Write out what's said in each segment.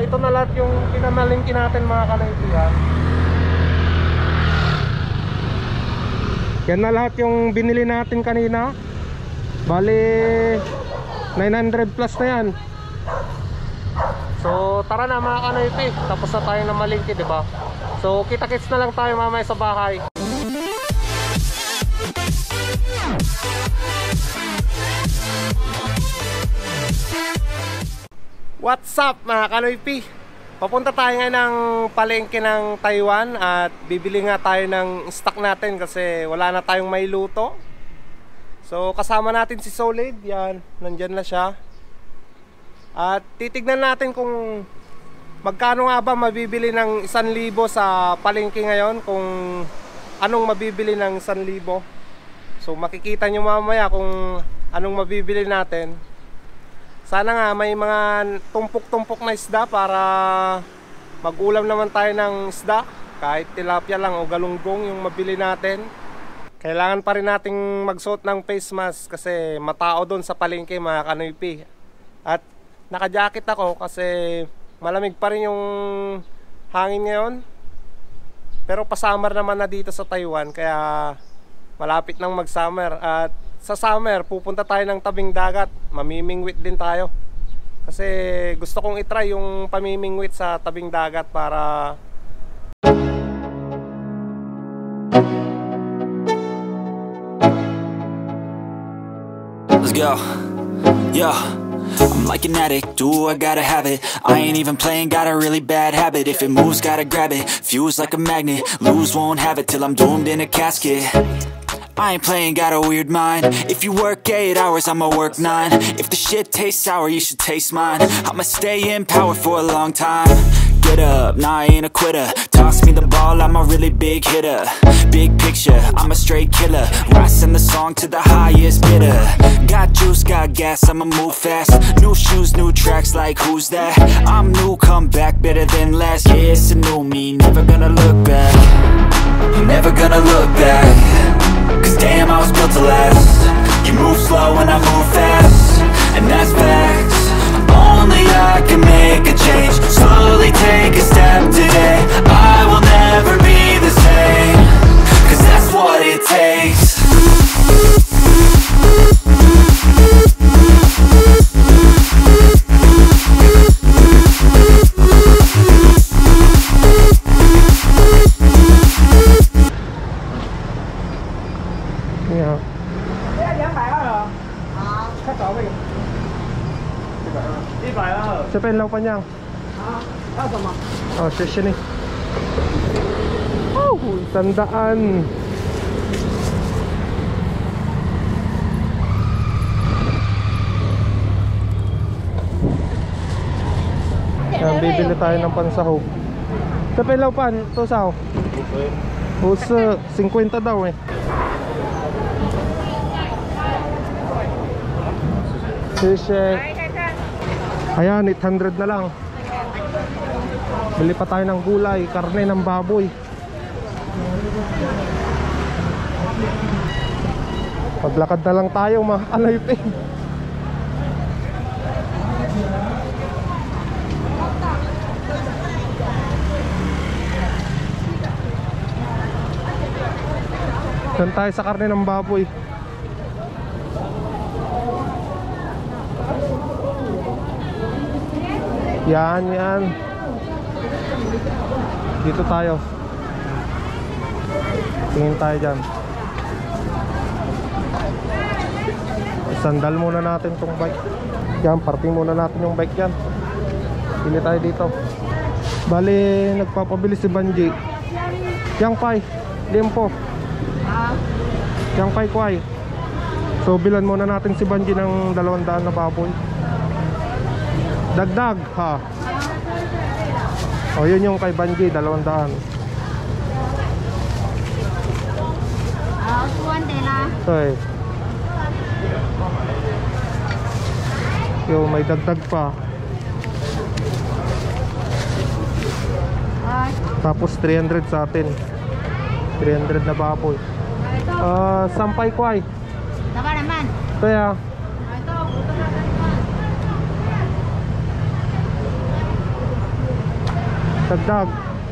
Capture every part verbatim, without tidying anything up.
ito na lahat yung pinamalingki natin mga kanaypihan. Yan na lahat yung binili natin kanina. Bali nine hundred plus na yan. So tara na mga kanaypi, tapos na tayo na malingki, diba? So kita-kits na lang tayo mamaya sa bahay. What's up mga kanaypi? Papunta tayo ngayon ng palengke ng Taiwan at bibili nga tayo ng stock natin kasi wala na tayong may luto. So kasama natin si Solid, yan, nandyan na siya. At titignan natin kung magkano nga ba mabibili ng isang libo sa palengke ngayon, kung anong mabibili ng isang libo. So makikita nyo mamaya kung anong mabibili natin. Sana nga may mga tumpok-tumpok na isda para mag-ulam naman tayo ng isda. Kahit tilapia lang o galunggong yung mabili natin. Kailangan pa rin nating magsuot ng face mask kasi matao doon sa palengke mga kanaypi. At naka-jacket ako kasi malamig pa rin yung hangin ngayon. Pero pa-summer naman na dito sa Taiwan kaya malapit nang mag-summer. At sa summer pupunta tayo ng tabing dagat, mamimingwit din tayo kasi gusto kong itry yung pamimingwit sa tabing dagat para let's go. Yeah, I'm like an addict, do I gotta have it. I ain't even playing, got a really bad habit. If it moves, gotta grab it, fuse like a magnet. Lose, won't have it till I'm doomed in a casket. I ain't playing, got a weird mind. If you work eight hours, I'ma work nine. If the shit tastes sour, you should taste mine. I'ma stay in power for a long time. Get up, nah, I ain't a quitter. Toss me the ball, I'm a really big hitter. Big picture, I'm a straight killer. I send the song to the highest bidder. Got juice, got gas, I'ma move fast. New shoes, new tracks, like who's that? I'm new, come back, better than last. Yeah, it's a new me, never gonna look back. I'm never gonna look back. Cause damn, I was built to last. You move slow and I move fast, and that's facts. Only I can make a change. Slowly take a step today. I will never be the same. Cause that's what it takes. Sa penlaw pa niya. Ah, sama. Oh, session eh. Oh, tandaan. Yan, bibili tayo ng pansahog. Sa penlaw pan, to saho. Puso, fifty daw eh. Session. Ayan, eight hundred na lang. Bili pa tayo ng gulay, karne ng baboy. Paglakad na lang tayo mga kanaypi. Saan tayo sa karne ng baboy? Yan, yan. Dito tayo. Tingin tayo dyan. Sandal muna natin tong bike. Yan, parking muna natin yung bike dyan. Pili tayo dito. Bali, nagpapabili si Banji. Yang Pai, limpo. Yang Pai Kwai. So, bilan muna natin si Banji ng dalawang daan na baboy. Dagdag ha. O yun yung kay Banji, dalawang daan. Ah, tuwan nila. So eh. Yo, may dagdag pa. Tapos three hundred sa atin. three hundred na baboy. Ah, uh, sampay kway. Saka naman. Kaya Ito, buto na naman. Dagdag.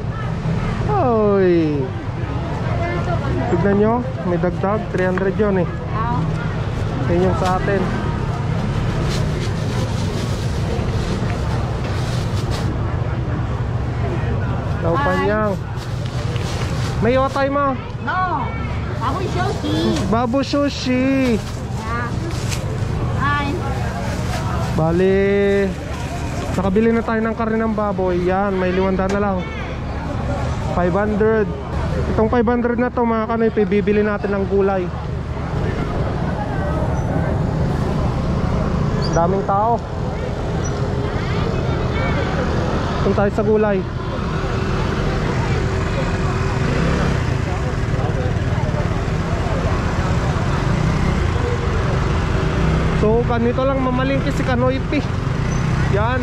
Oy. Tignan nyo, may dagdag. three hundred yun eh. Yan yung sa atin. Laupanyang. May otay mo. No. Baboy sushi. Babu sushi. Yeah. Ay. Bali, nakabili na tayo ng karne ng baboy. Yan, may limandaan na lang. five hundred. Itong five hundred na to mga kanoypi, bibili natin ng gulay. Daming tao. Punta tayo sa gulay. So ganito lang mamalingki si Kanoypi. Yan.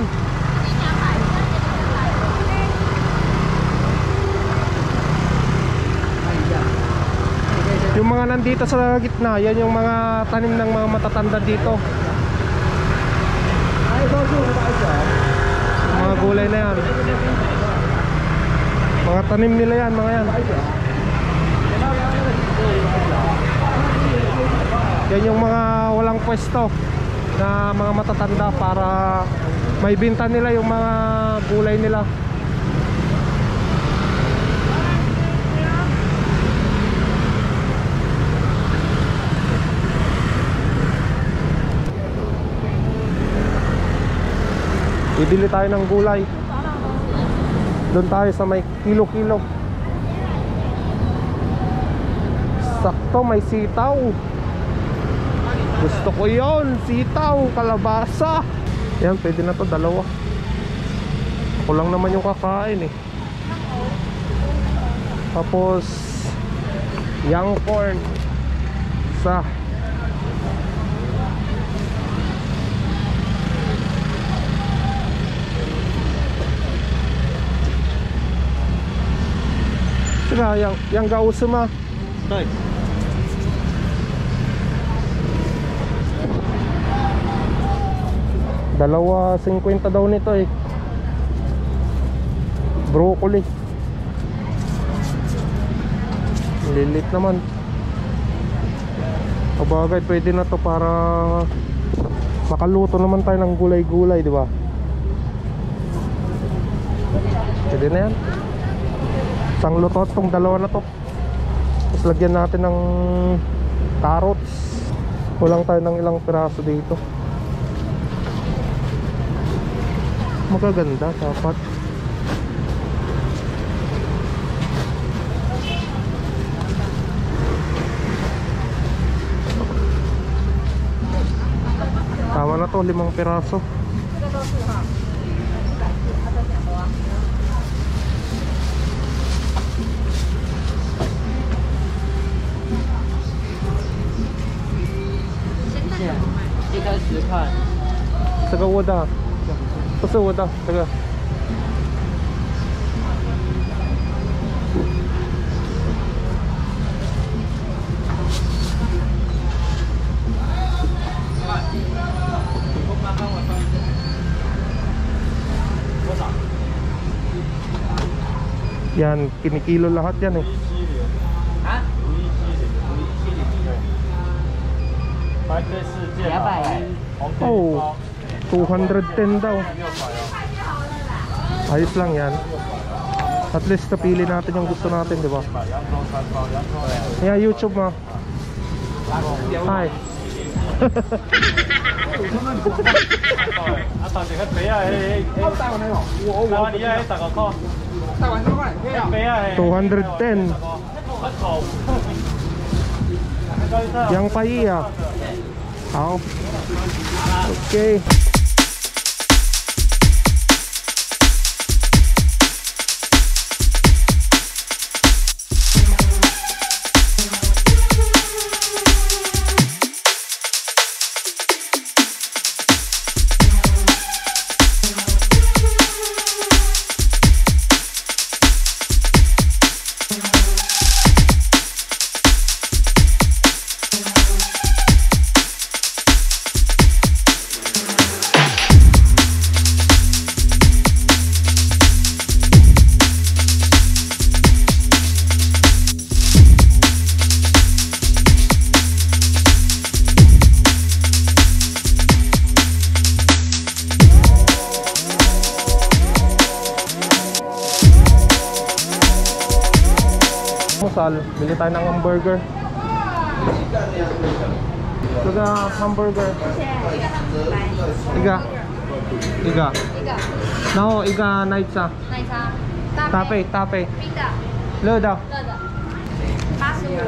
Yung mga nandito sa gitna, yan yung mga tanim ng mga matatanda dito. Mga gulay na yan. Mga tanim nila yan, mga yan. Yan yung mga walang pwesto na mga matatanda para may binta nila yung mga gulay nila. Bibili tayo ng gulay. Doon tayo sa may kilo-kilo. Sakto, may sitaw. Gusto ko yon, sitaw, kalabasa. Yan, pwede na to, dalawa. Ako lang naman yung kakain eh. Tapos young corn sa Saka yang yang gauso ma. Dalawa fifty daw nito eh. Broccoli. Lilit naman. Kabagay pwede na to para makaluto naman tayo ng gulay-gulay, di ba? Pwede na yan. Isang luto tong dalawa na to. Tapos lagyan natin ng carrots. Kulang tayo ng ilang piraso dito. Magaganda dapat. Tama na to, limang piraso.这个我的不是我的这个yan, kinikilo lahat yan eh. Oh, two hundred ten daw. Ayos lang yan. At least napili natin yung gusto natin, di ba? Yeah, YouTube mo. Hi. two hundred ten. Yang paiya. How? Okay. almusal. Bili tayo ng hamburger. Suga hamburger. Iga. Iga. No, iga night sa. 奶茶， Tape, tape. 冰的， Lo daw. 热的，八十五。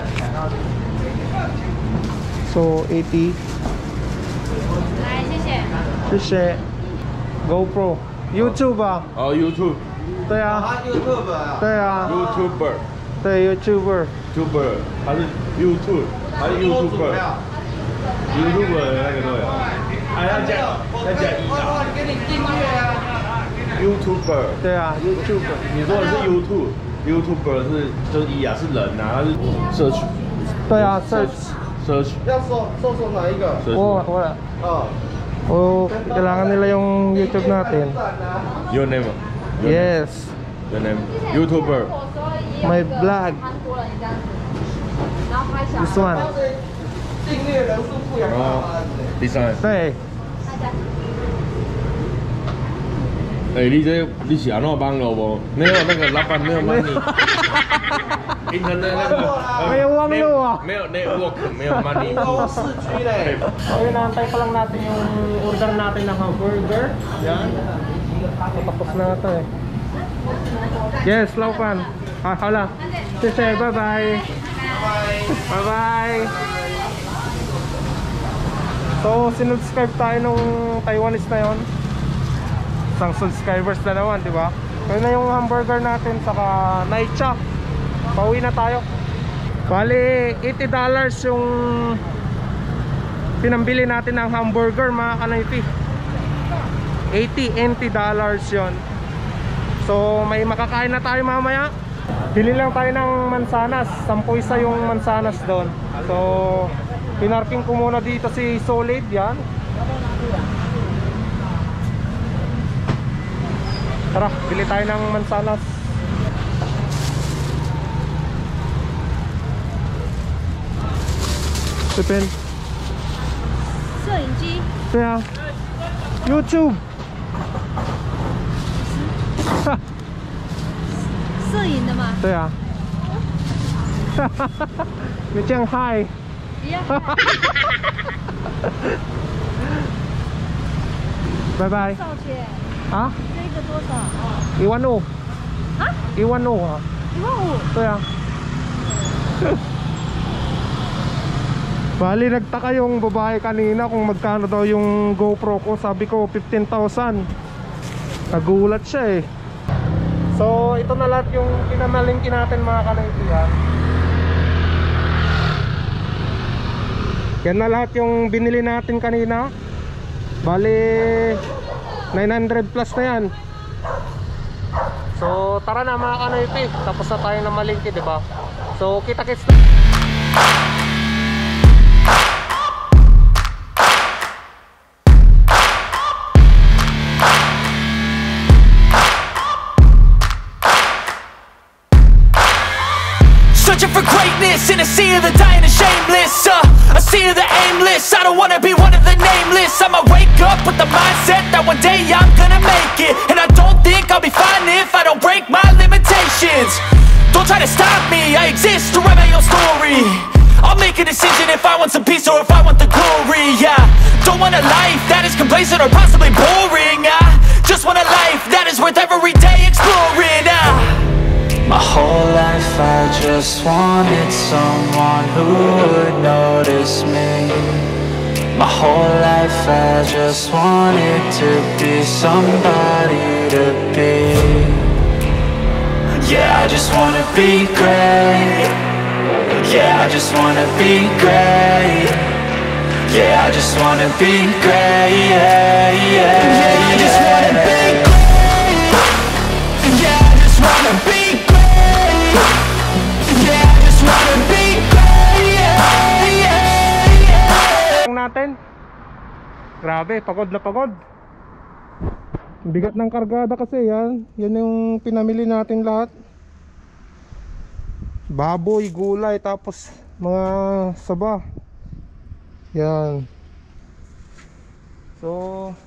So eighty. 来，谢谢。 Shishi. GoPro. YouTube 啊。 哦 YouTube 对啊。对啊。 YouTuber 对 YouTuber。 YouTuber 他是 YouTube 他是 YouTuber YouTuber 的那个都有，还要加再加一啊。YouTuber 对啊 YouTuber。 你说的是 YouTube YouTuber 是就是一啊是人啊，他是社区对啊 search。 社区。 要搜搜索哪一个？ Oh, wala. 哦， Oh, kailangan nila yung YouTube natin. Your name Yes. Your name YouTuber My vlog. 韩国人这样子，然后拍小 This one. 订阅人数不然后第三， 对。 哎、你这你是安怎帮了不？没有那个老板没有 money， 银行的那个、呃、 没有网络啊没有 network， 没有 money。 哦，市区嘞。 Okay, naantay pa lang natin yung order natin ng hamburger. Yan. Tapos na ito eh. Yes, Laupan. Ah, hala. Sise, bye-bye. Bye-bye. So, sinubscribe tayo nung Taiwanese na yon. Isang subscribers na naman, di ba? Kaya na yung hamburger natin, saka naicha. Pauwi na tayo. Bali, eighty dollars yung pinambili natin ng hamburger, mga kanaypi. eighty dollars yon. So, may makakain na tayo mamaya. Bili lang tayo ng mansanas. Sampu isa yung mansanas doon. So, pinarking ko muna dito si Solid, yan. Tara, bili tayo ng mansanas. Sipin. 摄影机， 对啊 YouTube 摄影的嘛， 对啊你这样嗨一样。 拜拜多少钱？ 啊这个多少？ 一万五啊？ 一万五啊一万五。 对啊Bali, nagtaka yung babae kanina kung magkano daw yung GoPro ko. Sabi ko fifteen thousand. Nagulat siya eh. So, ito na lahat yung pinamalingki natin, mga kanaypihan. Yan na lahat yung binili natin kanina. Bali, nine hundred plus na yan. So, tara na mga kanaypi. Tapos na tayo na malingki, diba? So, kita-kits na. Searching for greatness in a sea of the dying and shameless, uh, a sea of the aimless. I don't wanna be one of the nameless. I'ma wake up with the mindset that one day I'm gonna make it. And I don't think I'll be fine if I don't break my limitations. Don't try to stop me, I exist to write my own story. I'll make a decision if I want some peace or if I want the glory, yeah. Don't want a life that is complacent or possibly boring. I just want a life that is worth every day exploring. uh. My whole life I just wanted someone who would notice me. My whole life I just wanted to be somebody to be. Yeah, I just wanna be great. Yeah, I just wanna be great. Yeah, I just wanna be great. Yeah, yeah, yeah, I just wanna be great. Yeah, I just wanna be great. Yeah, I just wanna be great. Yeah, yeah, yeah. Natin. Grabe, pagod na pagod. Bigat ng kargada kasi yan. Yan yung pinamili natin lahat. Baboy, gulay, tapos mga saba. Yan. So,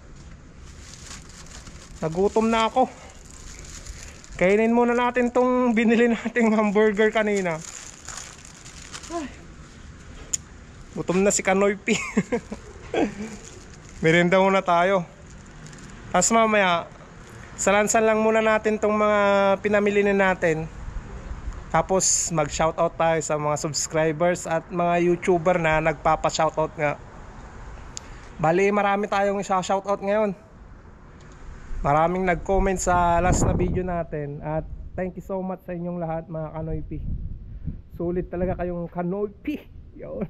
nagutom na ako. Kainin muna natin tong binili nating hamburger kanina. Gutom na si Kanoy P. Merienda muna tayo. Tapos mamaya, salansan lang muna natin tong mga pinamili na natin. Tapos mag-shoutout tayo sa mga subscribers at mga YouTuber na nagpapa-shoutout nga. Bali, marami tayong isa-shoutout ngayon. Maraming nag-comment sa last na video natin. At thank you so much sa inyong lahat, mga Kanoy P. Sulit talaga kayong Kanoy P. Yun.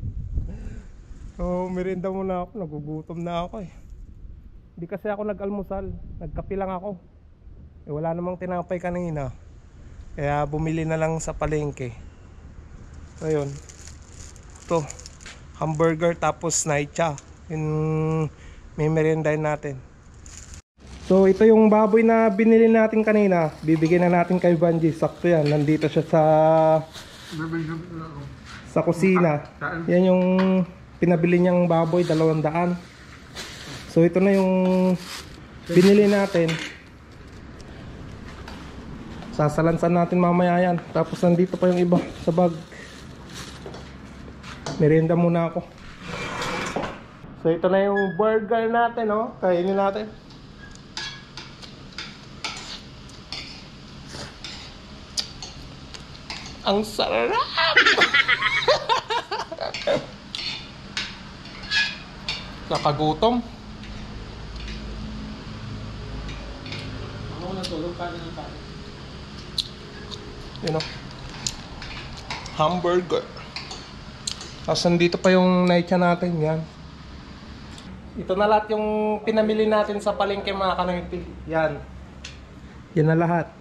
So, merienda muna ako. Nagugutom na ako eh. Hindi kasi ako nag-almusal. Nagkape lang ako. Eh, wala namang tinapay kanina. Kaya bumili na lang sa palengke. So, yun. Ito. Hamburger tapos naicha. Yung may meriendahin natin. So, ito yung baboy na binili natin kanina. Bibigyan na natin kay Banji. Sakto yan. Nandito siya sa sa kusina. Yan yung pinabili niyang baboy, dalawang daan. So ito na yung binili natin. Sasalansan natin mamaya yan. Tapos nandito pa yung iba sa bag. Merienda muna ako. So ito na yung burger natin, oh. Kainin natin. Ang sarap! Nakagutom. Ako natulog ka ng tayo. You know, hamburger. Tapos nandito pa yung naicha natin. Yan. Ito na lahat yung pinamili natin sa palengke, mga Kanoy P. Yan. Yan na lahat.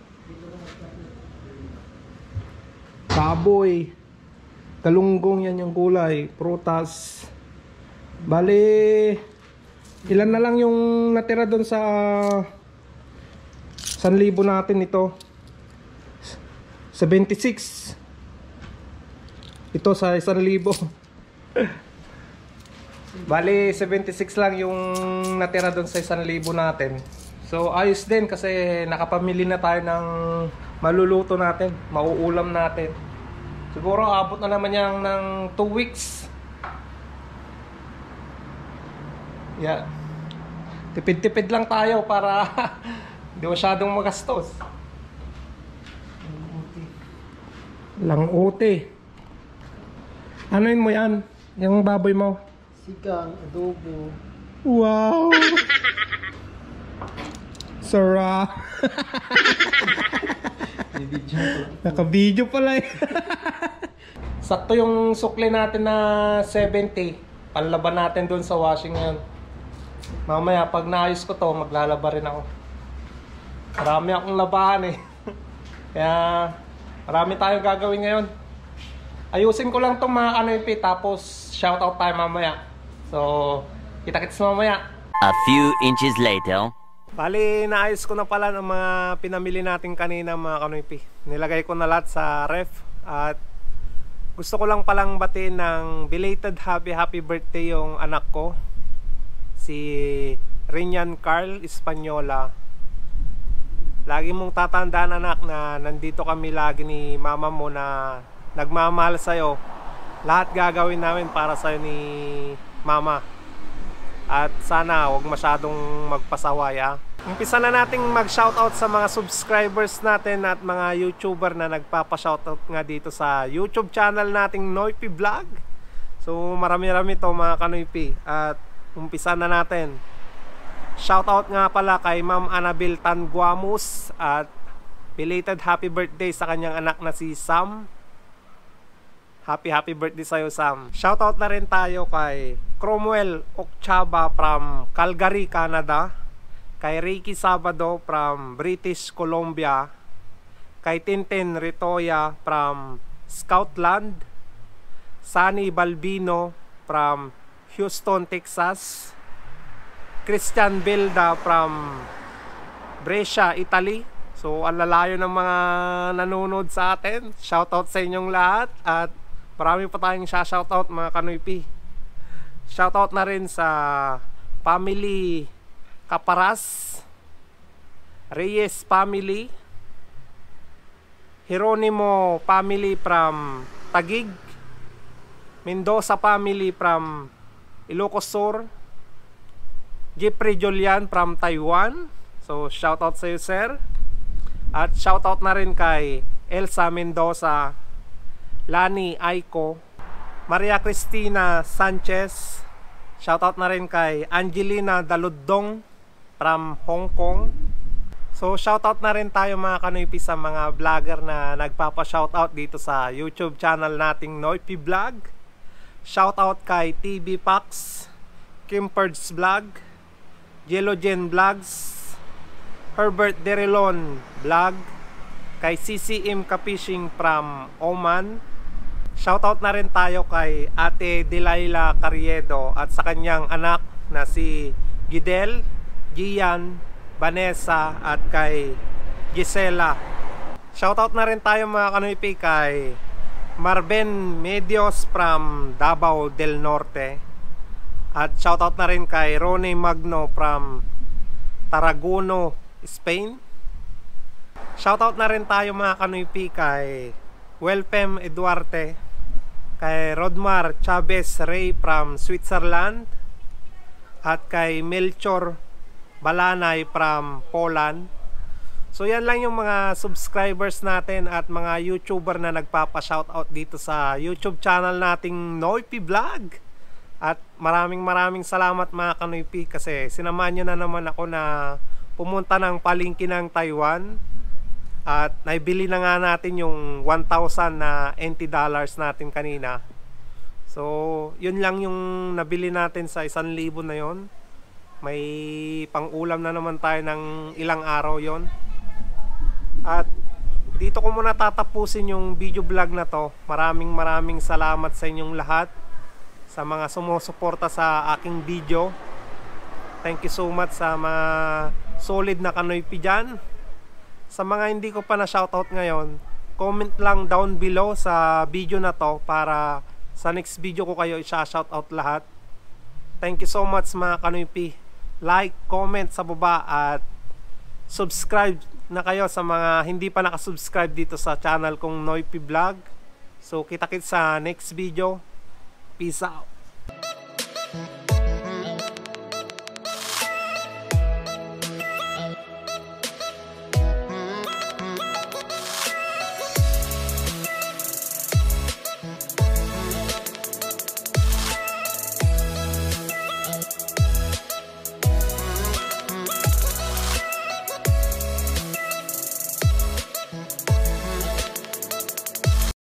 Baboy, galunggong, yan yung gulay, prutas. Bali, ilan na lang yung natira doon sa one thousand natin ito. seventy-six. Ito sa one thousand. Bali, seventy-six lang yung natira doon sa one thousand natin. So, ayos din kasi nakapamili na tayo ng maluluto natin, mauulam natin. Siguro abot na naman yan ng two weeks. Yeah. Tipid-tipid lang tayo para hindi masyadong magastos. Lang uti. Ano yun mo yan? Yung baboy mo? Sigang, adobo. Wow! Sarap! Naka-video pala eh. Sakto yung sukli natin na seventy. Panlaban natin doon sa washing ngayon. Mamaya pag naayos ko to, maglalaba rin ako. Marami akong labahan eh. Kaya marami tayong gagawin ngayon. Ayusin ko lang itong mga Kanoy P, tapos shoutout tayo mamaya. So, kita-kits mamaya. A few inches later. Bali, naayos ko na pala ng mga pinamili natin kanina, mga Kanoy P. Nilagay ko na lahat sa ref. At gusto ko lang palang batiin ng belated happy happy birthday yung anak ko, si Rinian Carl Española. Lagi mong tatandaan, anak, na nandito kami lagi ni mama mo na nagmamahal sa'yo. Lahat gagawin namin para sa'yo ni mama. At sana huwag masyadong magpasaway, ha. Umpisa na nating mag-shoutout sa mga subscribers natin at mga YouTuber na nagpapa-shoutout nga dito sa YouTube channel nating Noy P Vlog. So marami-rami to, mga Kanoy P. At umpisa na natin. Shoutout nga pala kay Ma'am Annabel Tanguamus at belated happy birthday sa kanyang anak na si Sam. Happy happy birthday sa'yo, Sam. Shoutout na rin tayo kay Cromwell Okchaba from Calgary, Canada. Kay Ricky Sabado from British Columbia. Kay Tintin Ritoya from Scotland. Sunny Balbino from Houston, Texas. Christian Bilda from Brescia, Italy. So, ang lalayo ng mga nanonood sa atin. Shoutout sa inyong lahat. At marami pa tayong shoutout, mga Kanoy P. Shoutout na rin sa family Caparas, Reyes family, Jeronimo family from Taguig, Mendoza family from Ilocos Sur, Jeffrey Julian from Taiwan. So shoutout sa iyo, sir. At shoutout na rin kay Elsa Mendoza, Lani Aiko, Maria Cristina Sanchez. Shoutout na rin kay Angelina Daludong from Hong Kong. So shoutout na rin tayo mga Kanoypi sa mga vlogger na nagpapa-shoutout dito sa YouTube channel nating Noypi Vlog. Shoutout kay T V Pax, Kimperds Vlog, Jelogen Vlogs, Herbert Derelon Vlog, kay C C M Kapishing from Oman. Shoutout na rin tayo kay Ate Delilah Carriedo at sa kanyang anak na si Gidel, Gian, Vanessa at kay Gisela. Shoutout na rin tayo mga Kanoypi kay Marben Medios from Davao del Norte. At shoutout na rin kay Ronnie Magno from Tarragona, Spain. Shoutout na rin tayo mga Kanoypi kay Welpem Eduarte, kay Rodmar Chavez Ray from Switzerland at kay Melchor Balanay from Poland. So yan lang yung mga subscribers natin at mga YouTuber na nagpapa-shoutout dito sa YouTube channel nating Noypi Vlog. At maraming maraming salamat mga Kanoypi kasi sinamahan nyo na naman ako na pumunta ng palengke ng Taiwan. At naibili na nga natin yung one thousand na N T dollars natin kanina. So yun lang yung nabili natin sa isang libo na yon. May pang-ulam na naman tayo ng ilang araw yon. At dito ko muna tatapusin yung video vlog na to. Maraming maraming salamat sa inyong lahat, sa mga sumusuporta sa aking video. Thank you so much sa mga solid na Kanoypi dyan. Sa mga hindi ko pa na shoutout ngayon, comment lang down below sa video na to para sa next video ko kayo i-shoutout lahat. Thank you so much mga Kanoypi. Like, comment sa baba at subscribe na kayo sa mga hindi pa nakasubscribe dito sa channel kong Noypi Vlog. So kita-kits sa next video. Peace out.